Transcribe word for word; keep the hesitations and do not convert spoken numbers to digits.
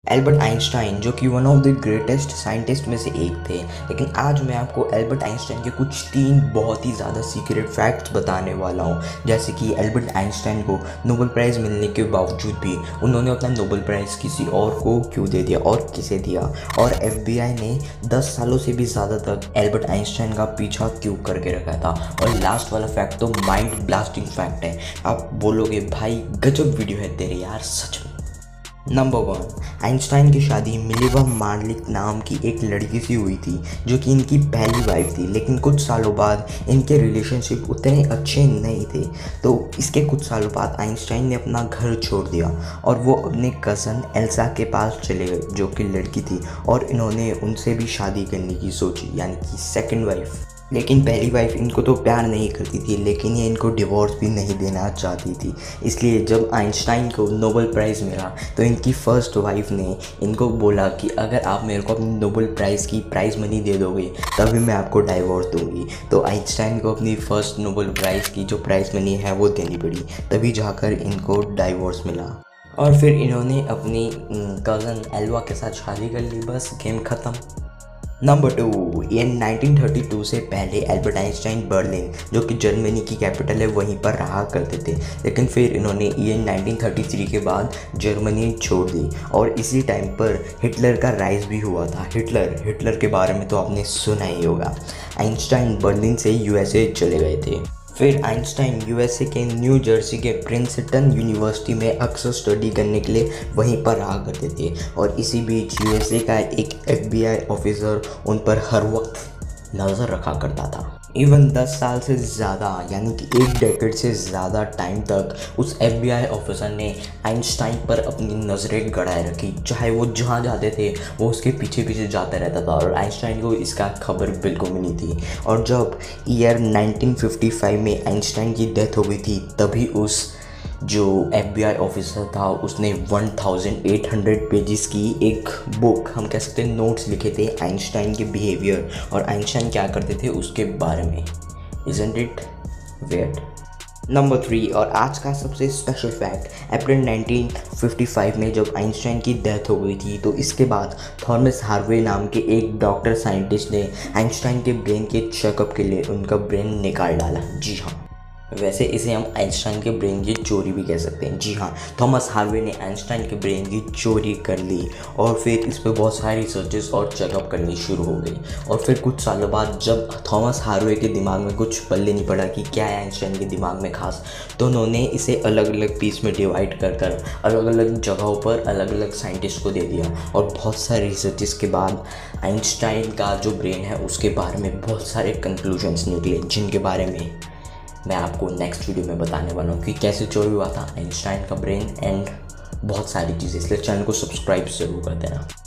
Albert Einstein जो कि one of the greatest scientist में से एक थे, लेकिन आज मैं आपको एल्बर्ट आइंस्टाइन के कुछ तीन बहुत ही ज़्यादा सीक्रेट फैक्ट्स बताने वाला हूँ। जैसे कि एल्बर्ट आइंस्टाइन को नोबेल प्राइज़ मिलने के बावजूद भी उन्होंने अपना नोबेल प्राइज़ किसी और को क्यों दे दिया और किसे दिया, और एफबीआई ने दस सालों से भी ज़्यादा तक एल्बर्ट आइंस्टाइन का पीछा क्यों करके रखा था। और लास्ट वाला फैक्ट तो माइंड ब्लास्टिंग फैक्ट है। आप बोलोगे भाई गजब वीडियो है तेरे यार, सच में। नंबर वन, आइंस्टाइन की शादी मिलेवा मार्लिक नाम की एक लड़की से हुई थी जो कि इनकी पहली वाइफ थी, लेकिन कुछ सालों बाद इनके रिलेशनशिप उतने अच्छे नहीं थे। तो इसके कुछ सालों बाद आइंस्टाइन ने अपना घर छोड़ दिया और वो अपने कज़न एल्सा के पास चले गए जो कि लड़की थी, और इन्होंने उनसे भी शादी करने की सोची, यानी कि सेकंड वाइफ। लेकिन पहली वाइफ इनको तो प्यार नहीं करती थी, लेकिन ये इनको डिवोर्स भी नहीं देना चाहती थी। इसलिए जब आइंस्टाइन को नोबेल प्राइज़ मिला तो इनकी फ़र्स्ट वाइफ ने इनको बोला कि अगर आप मेरे को अपनी नोबेल प्राइज़ की प्राइज़ मनी दे दोगे तभी मैं आपको डाइवोर्स दूंगी। तो आइंस्टाइन को अपनी फ़र्स्ट नोबेल प्राइज़ की जो प्राइज़ मनी है वो देनी पड़ी, तभी जाकर इनको डाइवोर्स मिला। और फिर इन्होंने अपनी कज़न एल्वा के साथ शादी कर ली, बस गेम ख़त्म। नंबर टू, ये नाइनटीन थर्टी टू से पहले एल्बर्ट आइंस्टाइन बर्लिन जो कि जर्मनी की कैपिटल है वहीं पर रहा करते थे, लेकिन फिर इन्होंने ये नाइनटीन थर्टी थ्री के बाद जर्मनी छोड़ दी। और इसी टाइम पर हिटलर का राइज भी हुआ था। हिटलर हिटलर के बारे में तो आपने सुना ही होगा। आइंस्टाइन बर्लिन से यूएसए चले गए थे। फिर आइंस्टाइन यूएसए के न्यू जर्सी के प्रिंसटन यूनिवर्सिटी में अक्सर स्टडी करने के लिए वहीं पर रहा करते थे, और इसी बीच यूएसए का एक एफबीआई ऑफिसर उन पर हर वक्त नज़र रखा करता था। इवन दस साल से ज़्यादा, यानी कि एक डेकेड से ज़्यादा टाइम तक उस एफबीआई ऑफिसर ने आइंस्टाइन पर अपनी नज़रें गड़ाए रखी। चाहे वो जहाँ जाते थे वो उसके पीछे पीछे जाता रहता था, और आइंस्टाइन को इसका खबर बिल्कुल भी नहीं थी। और जब ईयर नाइनटीन फिफ्टी फाइव में आइंस्टाइन की डेथ हो गई थी, तभी उस जो एफबीआई ऑफिसर था उसने अठारह सौ पेजेस की एक बुक, हम कह सकते हैं नोट्स लिखे थे आइंस्टाइन के बिहेवियर और आइंस्टाइन क्या करते थे उसके बारे में। Isn't it weird? Number three, और आज का सबसे special fact, April nineteen fifty five में जब आइंस्टाइन की डेथ हो गई थी तो इसके बाद थॉमस हार्वे नाम के एक डॉक्टर साइंटिस्ट ने आइंस्टाइन के ब्रेन के चेकअप के लिए उनका ब्रेन निकाल डाला। जी हाँ, वैसे इसे हम आइंस्टाइन के ब्रेन की चोरी भी कह सकते हैं। जी हाँ, थॉमस हार्वे ने आइंस्टाइन के ब्रेन की चोरी कर ली, और फिर इस पर बहुत सारी रिसर्चेस और चेकअप करनी शुरू हो गई। और फिर कुछ सालों बाद जब थॉमस हार्वे के दिमाग में कुछ पल्ले नहीं पड़ा कि क्या है आइंस्टाइन के दिमाग में खास, तो उन्होंने इसे अलग अलग पीस में डिवाइड कर कर अलग अलग जगहों पर अलग अलग साइंटिस्ट को दे दिया। और बहुत सारी रिसर्चेस के बाद आइंस्टाइन का जो ब्रेन है उसके बारे में बहुत सारे कंक्लूजन्स निकले, जिनके बारे में मैं आपको नेक्स्ट वीडियो में बताने वाला हूँ कि कैसे चोरी हुआ था आइंस्टाइन का ब्रेन एंड बहुत सारी चीज़ें। इसलिए चैनल को सब्सक्राइब ज़रूर कर देना।